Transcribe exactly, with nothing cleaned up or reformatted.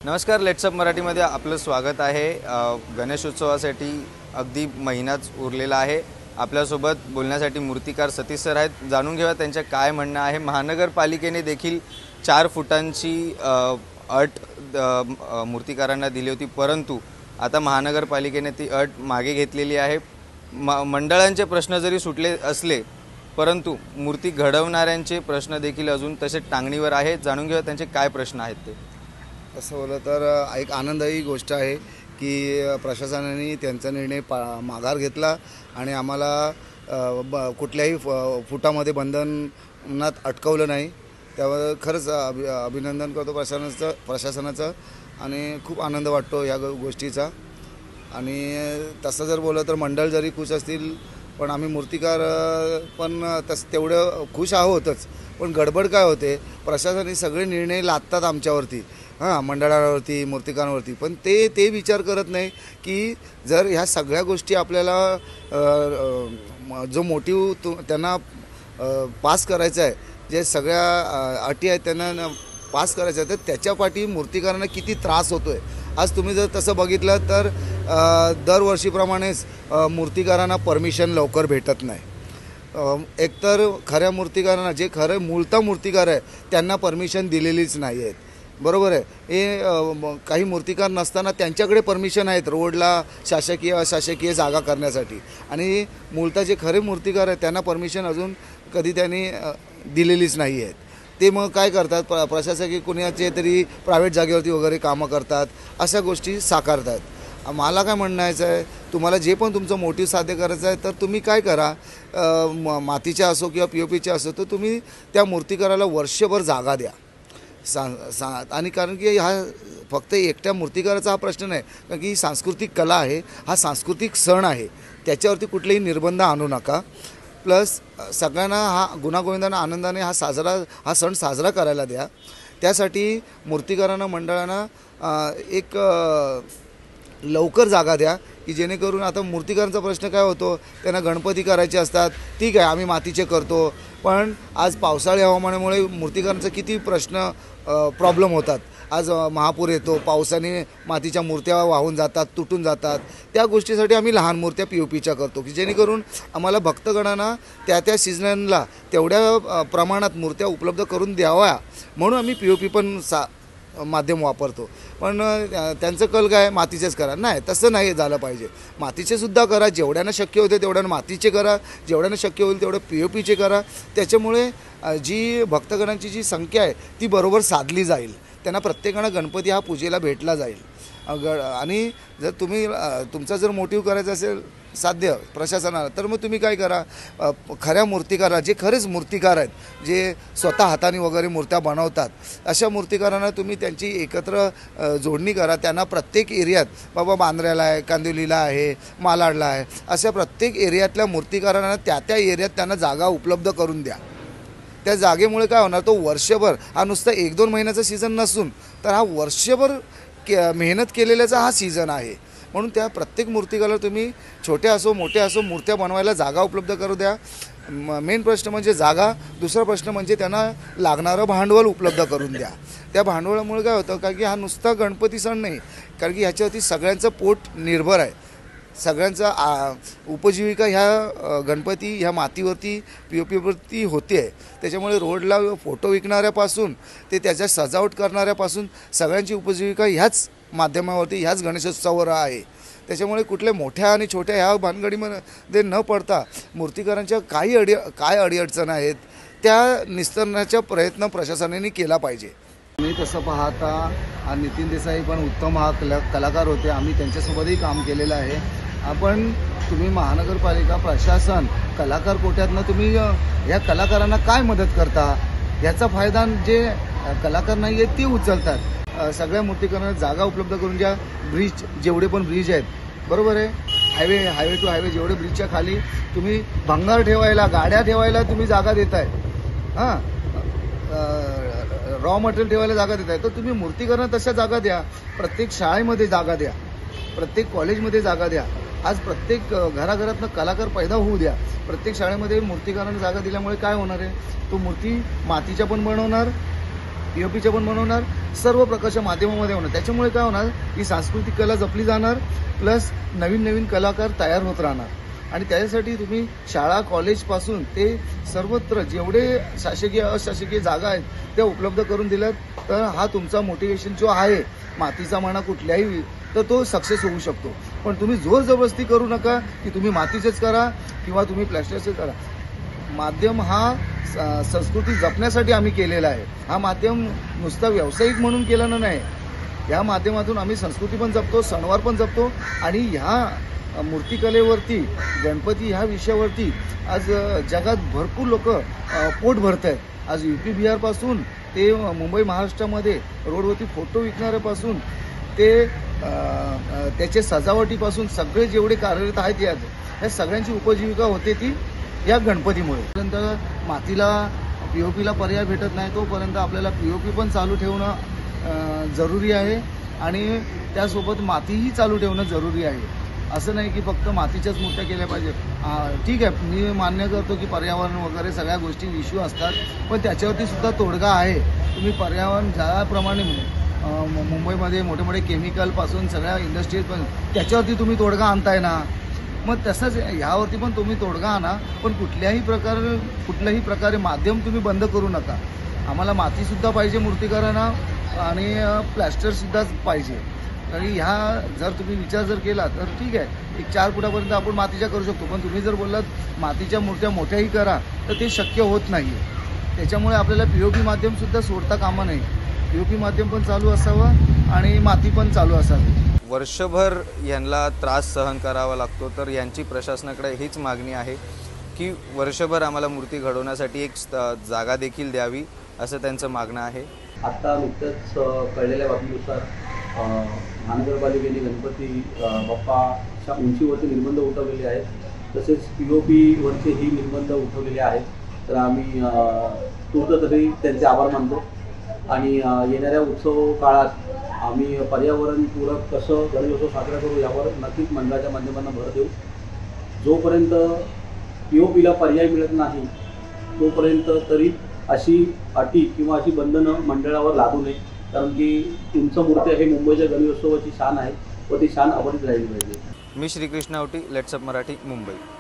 नमस्कार, लेट्सअप मराठीमध्ये आपलं स्वागत आहे। गणेशोत्सवासाठी अगदी महिनाच उरलेला आहे। आपल्यासोबत बोलण्यासाठी मूर्तिकार सतीश सर आहेत। जाणून घेऊया त्यांचे काय म्हणणं आहे। महानगरपालिकेने देखील चार फुटांची अट मूर्तिकारांना दिली होती, परंतु आता महानगरपालिकेने ती अट मागे घेतलेली आहे। मंडळांचे प्रश्न जरी सुटले असले परंतु मूर्ती घडवणाऱ्यांचे प्रश्न देखील अजून तसे टांगणीवर आहेत। जाणून घेऊया त्यांचे काय प्रश्न आहेत ते। असं बोललं तर एक आनंदाची गोष्ट आहे की प्रशासनाने त्यांचा निर्णय पा माघार घेतला आणि आम्हाला ब कुठल्याही फुटामध्ये बंधनात अटकवलं नाही। त्यावर खरंच अभि अभिनंदन करतो प्रशासनाचं प्रशासनाचं आणि खूप आनंद वाटतो या गोष्टीचा। आणि तसं जर बोललं तर मंडळ जरी खुश असतील पण आम्ही मूर्तिकार पण तस तेवढं खुश आहोतच। पण गडबड काय होते, प्रशासनाने सगळे निर्णय लादतात आमच्यावरती, हां मंडळावरती, मूर्तिकारांवरती, पण ते ते विचार करत नाही की जर ह्या सगळ्या गोष्टी आपल्याला जो मोटिव्ह त्यांना पास करायचा आहे, जे सगळ्या अटी आहेत त्यांना पास करायचं आहे, तर त्याच्या पाठी मूर्तिकारांना किती त्रास होतो आहे। आज तुम्ही जर तसं बघितलं तर दरवर्षीप्रमाणेच मूर्तिकारांना परमिशन लवकर भेटत नाही। एकतर खऱ्या मूर्तिकारांना, जे खरं मूळता मूर्तिकार आहे त्यांना परमिशन दिलेलीच नाही आहेत, बरोबर आहे। हे काही मूर्तिकार नसताना त्यांच्याकडे परमिशन आहेत रोडला शासकीय अशासकीय जागा करण्यासाठी, आणि मूळता जे खरे मूर्तिकार आहेत त्यांना परमिशन अजून कधी त्यांनी दिलेलीच नाही आहेत। ते मग काय करतात, प्र प्रशासकीय कुणाचे तरी प्रायव्हेट जागेवरती वगैरे कामं करतात, अशा गोष्टी साकारतात। मला काय म्हणायचं आहे, तुम्हाला जे पण तुमचं मोटिव्ह साध्य करायचं आहे तर तुम्ही काय करा, मातीच्या असो किंवा पी ओ पीच्या असो, तर तुम्ही त्या मूर्तिकाराला वर्षभर जागा द्या सा सा आणि कारण की हा फक्त एकट्या मूर्तिकाराचा हा प्रश्न नाही, कारण की ही सांस्कृतिक कला आहे, हा सांस्कृतिक सण आहे, त्याच्यावरती कुठलेही निर्बंध आणू नका। प्लस सगळ्यांना हा गुणागोविंदाने आनंदाने हा साजरा हा सण साजरा करायला द्या। त्यासाठी मूर्तिकारांना मंडळांना एक लवकर जागा द्या की जेणेकरून, आता मूर्तिकारांचा प्रश्न काय होतो, त्यांना गणपती करायचे असतात, ठीक आहे आम्ही मातीचे करतो, पण आज पावसाळी हवामानामुळे मूर्तिकारांचा किती प्रश्न प्रॉब्लेम होतात। आज महापूर येतो, पावसाने मातीच्या मूर्त्या वाहून जातात, तुटून जातात। त्या गोष्टीसाठी आम्ही लहान मूर्त्या पी ओ पीच्या करतो की जेणेकरून आम्हाला भक्तगणांना त्या त्या सीझनला तेवढ्या प्रमाणात मूर्त्या उपलब्ध करून द्याव्या, म्हणून आम्ही पी ओ पी पण सा माध्यम वापरतो। पण त्यांचं कल काय, मातीचेच करा, नाही तसं नाही झालं पाहिजे। मातीचेसुद्धा करा, जेवढ्यानं शक्य होते तेवढ्यानं मातीचे करा, जेवढ्यानं शक्य होईल तेवढं पी ओ पीचे करा। त्याच्यामुळे जी भक्तगणांची जी संख्या आहे ती बरोबर साधली जाईल, त्यांना प्रत्येकानं गणपती हा पूजेला भेटला जाईल। ग आणि जर तुम्ही तुमचा जर मोटिव्ह करायचा असेल साध्य प्रशासनाला, तर मग तुम्ही काय करा, खऱ्या मूर्तिकारांना, जे खरेच मूर्तिकार आहेत, जे स्वतः हाताने वगैरे मूर्त्या बनवतात, अशा मूर्तिकारांना तुम्ही त्यांची एकत्र जोडणी करा। त्यांना प्रत्येक एरियात, बाबा बांद्र्याला आहे, कांदिवलीला आहे, मालाडला आहे, अशा प्रत्येक एरियातल्या मूर्तिकारांना त्या त्या एरियात त्यांना जागा उपलब्ध करून द्या। त्या जागेमुळे काय होणार, तो वर्षभर, हा नुसता एक दोन महिन्याचा सीझन नसून तर हा वर्षभर के मेहनत केलेल्याचा हा सीझन आहे। म्हणून त्या प्रत्येक मूर्तिकाला तुम्ही छोट्या असो मोठ्या असो मूर्त्या बनवायला जागा उपलब्ध करू द्या। मेन प्रश्न म्हणजे जागा, दुसरा प्रश्न म्हणजे त्यांना लागणारं भांडवल उपलब्ध करून द्या। त्या भांडवलामुळे काय होतं, कारण की हा नुसता गणपती सण नाही, कारण की ह्याच्यावरती सगळ्यांचं पोट निर्भर आहे, सगळ्यांचा उपजीविका ह्या गणपती ह्या मातीवरती पी ओ पीवरती होते आहे। त्याच्यामुळे रोडला फोटो विकणाऱ्यापासून ते त्याच्या सजावट करणाऱ्यापासून सगळ्यांची उपजीविका ह्याच माध्यमावरती, ह्याच गणेशोत्सवावर आहे। त्याच्यामुळे कुठल्या मोठ्या आणि छोट्या ह्या भानगडीमध्ये न पडता मूर्तिकारांच्या काही अडी काय अडीअडचण आहेत त्या निस्तरण्याचा प्रयत्न प्रशासनाने केला पाहिजे। मी तसं पाहता नितीन देसाई पण उत्तम हा कला कलाकार होते, आम्ही त्यांच्यासोबतही काम केलेलं आहे। आपण तुम्ही महानगरपालिका प्रशासन कलाकार कोट्यातनं तुम्ही या कलाकारांना काय मदत करता, याचा फायदा जे कलाकार नाही आहेत ती उचलतात। सगळ्या मूर्तिकारांना जागा उपलब्ध करून द्या। ब्रिज, जेवढे पण ब्रिज आहेत, बरोबर आहे, हायवे हायवे टू हायवे जेवढे ब्रिजच्या खाली तुम्ही भंगार ठेवायला, गाड्या ठेवायला तुम्ही जागा देताय, हां रॉ मटेरियल ठेवायला जागा देताय, तर तुम्ही मूर्तिकारांना तशा जागा द्या। प्रत्येक शाळेमध्ये जागा द्या, प्रत्येक कॉलेजमध्ये जागा द्या। आज प्रत्येक घराघरातनं कलाकार पैदा होऊ द्या। प्रत्येक शाळेमध्ये मूर्तिकारांना जागा दिल्यामुळे काय होणार आहे, तो मूर्ती मातीच्या पण बनवणार, पी ओ पीच्या पण बनवणार, सर्व प्रकारच्या माध्यमामध्ये होणार. त्याच्यामुळे काय होणार, ही सांस्कृतिक कला जपली जाणार, प्लस नवीन नवीन कलाकार तयार होत राहणार. आणि त्याच्यासाठी तुम्ही शाळा कॉलेजपासून ते सर्वत्र जेवढे शासकीय अशासकीय जागा आहेत त्या उपलब्ध करून दिल्यात, तर हा तुमचा मोटिवेशन जो आहे मातीचा म्हणा कुठल्याही, तर तो सक्सेस होऊ शकतो. पण तुम्ही जोर जबरदस्ती करू नका की तुम्ही मातीचेच करा किंवा तुम्ही प्लॅस्टरचेच करा. माध्यम हा संस्कृती जपण्यासाठी आम्ही केलेला आहे. हा माध्यम नुसता व्यावसायिक म्हणून केलेला नाही. या माध्यमातून आम्ही संस्कृती पण जपतो, सणवार पण जपतो. आणि ह्या मूर्तिकलेवरती, गणपती ह्या विषयावरती आज जगात भरपूर लोक पोट भरत आहेत. आज यू पी बिहारपासून ते मुंबई महाराष्ट्रामध्ये रोडवरती फोटो विकणाऱ्यापासून ते त्याचे सजावटीपासून सगळे जेवढे कार्यरत आहेत यात, ह्या सगळ्यांची उपजीविका होते ती या गणपतीमुळे. पर्यंत मातीला पी ओ पीला पर्याय भेटत नाही तोपर्यंत आपल्याला पी ओ पी पण चालू ठेवणं जरुरी आहे आणि त्यासोबत मातीही चालू ठेवणं जरुरी आहे. असं नाही की फक्त मातीच्याच मूर्त्या केल्या पाहिजेत. ठीक आहे, मी मान्य करतो की पर्यावरण वगैरे सगळ्या गोष्टी इश्यू असतात, पण त्याच्यावरती सुद्धा तोडगा आहे. तुम्ही पर्यावरण ज्याप्रमाणे मुंबईमध्ये मोठे मोठे केमिकलपासून सगळ्या इंडस्ट्रीज पण त्याच्यावरती तुम्ही तोडगा आणताय ना, मग तसंच ह्यावरती पण तुम्ही तोडगा आणा. पण कुठल्याही प्रकारे कुठल्याही प्रकारे माध्यम तुम्ही बंद करू नका. आम्हाला मातीसुद्धा पाहिजे मूर्तिकारांना आणि प्लॅस्टरसुद्धाच पाहिजे. आणि ह्या जर तुम्ही विचार जर केला तर ठीक आहे, एक चार फुटापर्यंत आपण मातीच्या करू शकतो. पण तुम्ही जर बोललात मातीच्या मूर्त्या मोठ्याही करा तर ते शक्य होत नाही. त्याच्यामुळे आपल्याला पी ओ पी माध्यमसुद्धा सोडता कामा नये. पी ओ पी माध्यम पण चालू असावं आणि माती पण चालू असावी. वर्षभर यांना त्रास सहन करावा लागतो, तर यांची प्रशासनाकडे हीच मागणी आहे की वर्षभर आम्हाला मूर्ती घडवण्यासाठी एक जागा देखील द्यावी, असं त्यांचं मागणं आहे. आत्ता नुकत्याच कळलेल्या बातमीनुसार महानगरपालिकेने गणपती बाप्पाच्या उंचीवरचे निर्बंध उठवलेले आहेत. तसेच पी ओ पीवरचेही निर्बंध उठवलेले आहेत. तर आम्ही तूर्त तरी त्यांचे आभार मानतो आणि येणाऱ्या उत्सव काळात आम्ही पर्यावरणपूरक कसं गणेशोत्सव साजरा करू यावर नक्कीच मंडळाच्या माध्यमातून भर देऊ. जोपर्यंत पी ओ पीला पर्याय मिळत नाही तोपर्यंत तरी अशी अटी किंवा अशी बंधनं मंडळावर लागू नये. कारण की उंच मूर्त्या हे मुंबईच्या गणेशोत्सवाची शान आहे व ती शान अबाधित राहिली पाहिजे. मी श्रीकृष्ण आवटी, लेट्सअप मराठी, मुंबई.